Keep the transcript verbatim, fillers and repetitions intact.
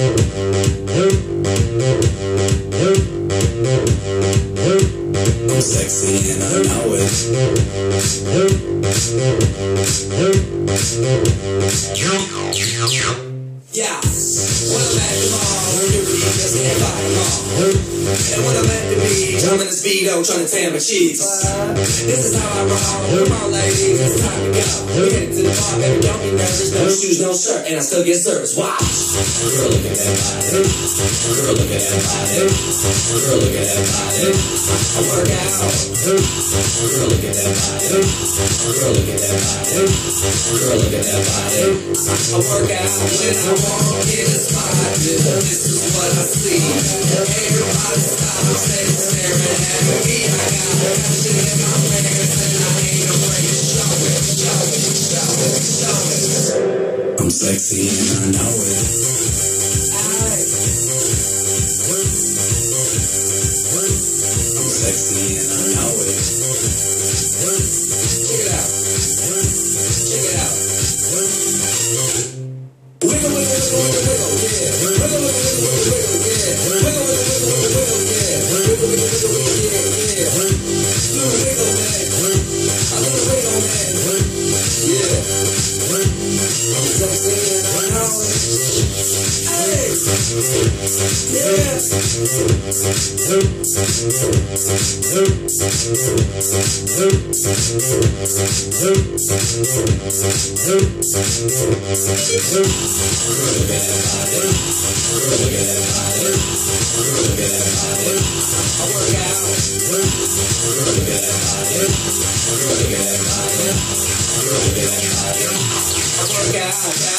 I'm sexy and I know it. Yeah, when I'm at the mall, you really just can't buy them all. And when I'm at the beach, I'm in the speedo trying to tan my cheeks. This is how I roll. Come on, ladies, it's time to go. We headed to the bar, baby, don't be nervous. No shoes, no shirt, and I still get service. Watch. Girl, look at that body. Girl, look at that body. Girl, look at that body. I work out. Girl, look at that body. Girl, look at that body. Girl, look at that body. I work out when I walk in the spot. This is what I see. Everybody stop and stay staring at me. I got that shit in my pants and I ain't afraid to show it, show it, show it, show it. I'm sexy and I know it. I'm sexy and I know it. Check it out. Check it out. Wiggle, wiggle, wiggle, wiggle, wiggle, yeah. Wiggle, wiggle, wiggle, wiggle, wiggle, yeah. Wiggle, wiggle, wiggle, wiggle, wiggle, yeah. Wiggle, wiggle, wiggle, wiggle, yeah, yeah. Little wiggle, man. A little wiggle, man. Yeah. I'm sexy and I know it. Hey. Yeah. Girl, look at that body. Girl, look at that body. Girl, look at that body. I work out. Girl, look at that body. Girl, look at that body. Girl, look at that body. I work out.